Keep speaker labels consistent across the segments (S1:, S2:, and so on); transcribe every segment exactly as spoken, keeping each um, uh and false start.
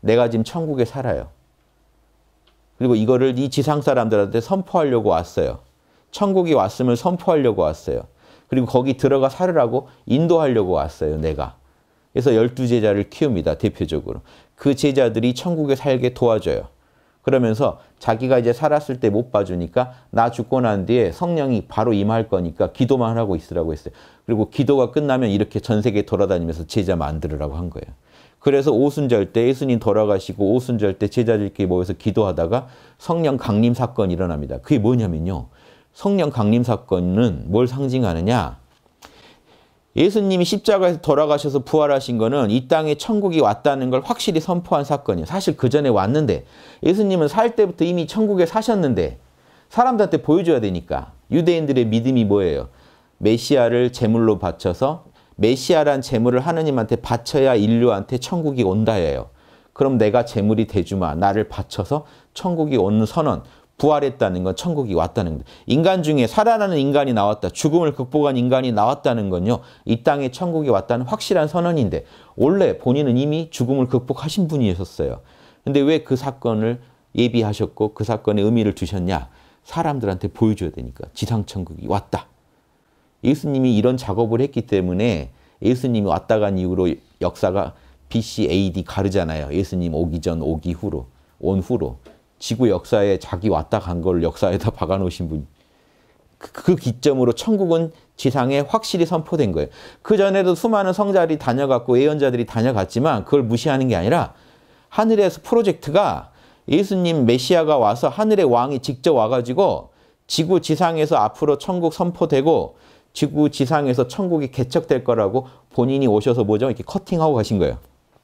S1: 내가 지금 천국에 살아요. 그리고 이거를 이 지상 사람들한테 선포하려고 왔어요. 천국이 왔음을 선포하려고 왔어요. 그리고 거기 들어가 살으라고 인도하려고 왔어요, 내가. 그래서 열두 제자를 키웁니다, 대표적으로. 그 제자들이 천국에 살게 도와줘요. 그러면서 자기가 이제 살았을 때 못 봐주니까 나 죽고 난 뒤에 성령이 바로 임할 거니까 기도만 하고 있으라고 했어요. 그리고 기도가 끝나면 이렇게 전 세계 돌아다니면서 제자 만들으라고 한 거예요. 그래서 오순절 때 예수님 돌아가시고 오순절 때 제자들끼리 모여서 기도하다가 성령 강림 사건이 일어납니다. 그게 뭐냐면요. 성령 강림 사건은 뭘 상징하느냐. 예수님이 십자가에서 돌아가셔서 부활하신 거는 이 땅에 천국이 왔다는 걸 확실히 선포한 사건이에요. 사실 그 전에 왔는데 예수님은 살 때부터 이미 천국에 사셨는데 사람들한테 보여줘야 되니까. 유대인들의 믿음이 뭐예요? 메시아를 제물로 바쳐서 메시아란 제물을 하느님한테 바쳐야 인류한테 천국이 온다예요. 그럼 내가 제물이 되주마. 나를 바쳐서 천국이 오는 선언. 부활했다는 건 천국이 왔다는 겁니다. 인간 중에 살아나는 인간이 나왔다. 죽음을 극복한 인간이 나왔다는 건요. 이 땅에 천국이 왔다는 확실한 선언인데 원래 본인은 이미 죽음을 극복하신 분이셨어요. 근데 왜 그 사건을 예비하셨고 그 사건에 의미를 두셨냐? 사람들한테 보여줘야 되니까. 지상천국이 왔다. 예수님이 이런 작업을 했기 때문에 예수님이 왔다 간 이후로 역사가 비씨 에이디 가르잖아요. 예수님 오기 전, 오기 후로, 온 후로. 지구 역사에 자기 왔다 간 걸 역사에다 박아놓으신 분. 그, 그 기점으로 천국은 지상에 확실히 선포된 거예요. 그전에도 수많은 성자들이 다녀갔고 예언자들이 다녀갔지만 그걸 무시하는 게 아니라 하늘에서 프로젝트가 예수님 메시아가 와서 하늘의 왕이 직접 와가지고 지구 지상에서 앞으로 천국 선포되고 지구 지상에서 천국이 개척될 거라고 본인이 오셔서 뭐죠? 이렇게 커팅하고 가신 거예요.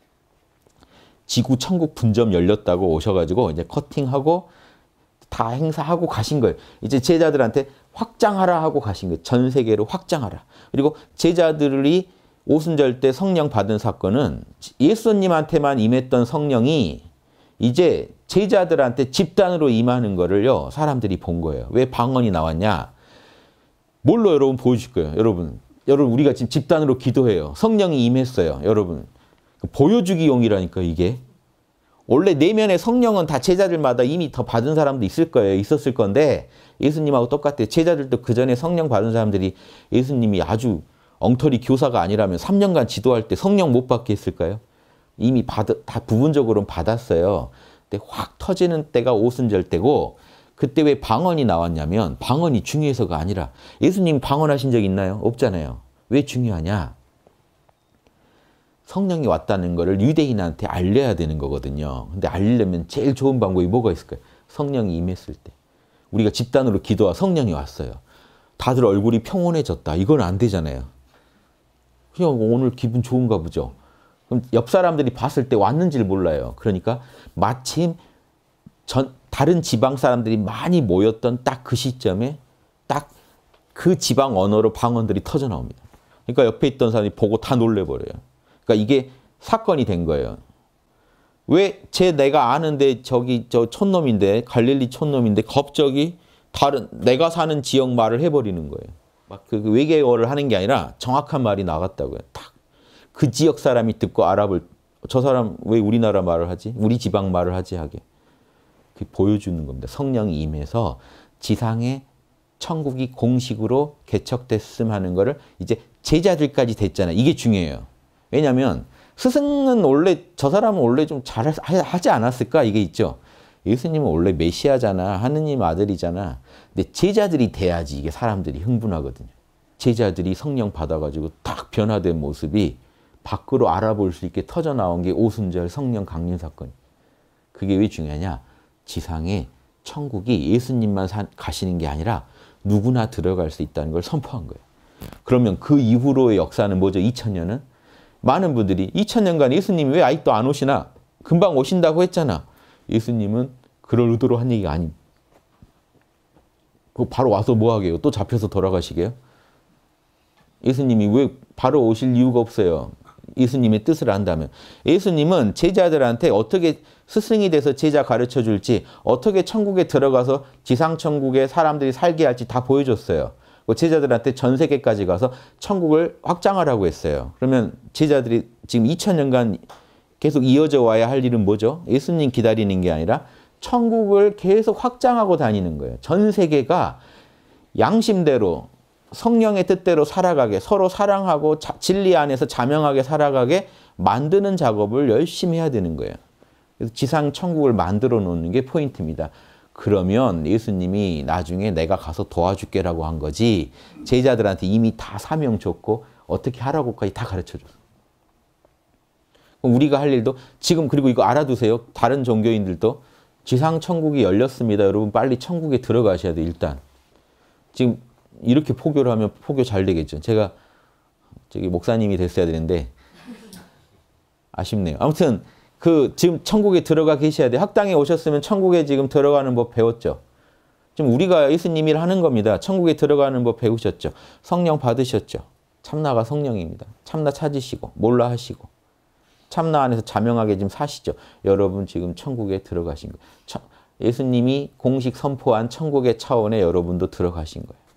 S1: 지구 천국 분점 열렸다고 오셔가지고 이제 커팅하고 다 행사하고 가신 거예요. 이제 제자들한테 확장하라 하고 가신 거예요. 전 세계로 확장하라. 그리고 제자들이 오순절 때 성령 받은 사건은 예수님한테만 임했던 성령이 이제 제자들한테 집단으로 임하는 거를요. 사람들이 본 거예요. 왜 방언이 나왔냐? 뭘로 여러분 보여줄 거예요. 여러분, 여러분 우리가 지금 집단으로 기도해요. 성령이 임했어요. 여러분. 보여주기용이라니까 이게. 원래 내면의 성령은 다 제자들마다 이미 더 받은 사람도 있을 거예요. 있었을 건데 예수님하고 똑같아요. 제자들도 그 전에 성령 받은 사람들이 예수님이 아주 엉터리 교사가 아니라면 삼 년간 지도할 때 성령 못 받게 했을까요? 이미 받, 다 부분적으로는 받았어요. 근데 확 터지는 때가 오순절 때고 그때 왜 방언이 나왔냐면 방언이 중요해서가 아니라 예수님 방언하신 적 있나요? 없잖아요. 왜 중요하냐? 성령이 왔다는 거를 유대인한테 알려야 되는 거거든요. 근데 알리려면 제일 좋은 방법이 뭐가 있을까요? 성령이 임했을 때. 우리가 집단으로 기도하 성령이 왔어요. 다들 얼굴이 평온해졌다. 이건 안 되잖아요. 그냥 오늘 기분 좋은가 보죠. 그럼 옆 사람들이 봤을 때 왔는지를 몰라요. 그러니까 마침 전, 다른 지방 사람들이 많이 모였던 딱 그 시점에 딱 그 지방 언어로 방언들이 터져 나옵니다. 그러니까 옆에 있던 사람이 보고 다 놀래버려요. 그러니까 이게 사건이 된 거예요. 왜 제 내가 아는데 저기 저 촌놈인데 갈릴리 촌놈인데 갑자기 다른 내가 사는 지역 말을 해버리는 거예요. 막 그 외계어를 하는 게 아니라 정확한 말이 나갔다고요. 딱 그 지역 사람이 듣고 알아볼 저 사람 왜 우리나라 말을 하지? 우리 지방 말을 하지 하게. 그 보여주는 겁니다. 성령이 임해서 지상에 천국이 공식으로 개척됐음 하는 거를 이제 제자들까지 됐잖아요. 이게 중요해요. 왜냐하면 스승은 원래 저 사람은 원래 좀 잘하지 않았을까 이게 있죠. 예수님은 원래 메시아잖아. 하느님 아들이잖아. 근데 제자들이 돼야지 이게 사람들이 흥분하거든요. 제자들이 성령 받아가지고 딱 변화된 모습이 밖으로 알아볼 수 있게 터져 나온 게 오순절 성령 강림 사건. 그게 왜 중요하냐? 지상에 천국이 예수님만 사, 가시는 게 아니라 누구나 들어갈 수 있다는 걸 선포한 거예요. 그러면 그 이후로의 역사는 뭐죠? 이천 년은? 많은 분들이 이천 년간 예수님이 왜 아직도 안 오시나? 금방 오신다고 했잖아. 예수님은 그럴 의도로 한 얘기가 아닙니다. 그 바로 와서 뭐 하게요? 또 잡혀서 돌아가시게요? 예수님이 왜 바로 오실 이유가 없어요. 예수님의 뜻을 안다면. 예수님은 제자들한테 어떻게 스승이 돼서 제자 가르쳐 줄지, 어떻게 천국에 들어가서 지상천국에 사람들이 살게 할지 다 보여줬어요. 제자들한테 전 세계까지 가서 천국을 확장하라고 했어요. 그러면 제자들이 지금 이천 년간 계속 이어져 와야 할 일은 뭐죠? 예수님 기다리는 게 아니라 천국을 계속 확장하고 다니는 거예요. 전 세계가 양심대로 성령의 뜻대로 살아가게, 서로 사랑하고 자, 진리 안에서 자명하게 살아가게 만드는 작업을 열심히 해야 되는 거예요. 그래서 지상 천국을 만들어 놓는 게 포인트입니다. 그러면 예수님이 나중에 내가 가서 도와줄게라고 한 거지 제자들한테 이미 다 사명 줬고 어떻게 하라고까지 다 가르쳐줬어. 우리가 할 일도 지금 그리고 이거 알아두세요. 다른 종교인들도 지상 천국이 열렸습니다. 여러분 빨리 천국에 들어가셔야 돼요. 일단. 지금 이렇게 포교를 하면 포교 잘 되겠죠. 제가 저기 목사님이 됐어야 되는데 아쉽네요. 아무튼 그 지금 천국에 들어가 계셔야 돼요. 학당에 오셨으면 천국에 지금 들어가는 법 배웠죠. 지금 우리가 예수님이 하는 겁니다. 천국에 들어가는 법 배우셨죠. 성령 받으셨죠. 참나가 성령입니다. 참나 찾으시고 몰라 하시고 참나 안에서 자명하게 지금 사시죠. 여러분 지금 천국에 들어가신 거예요. 예수님이 공식 선포한 천국의 차원에 여러분도 들어가신 거예요.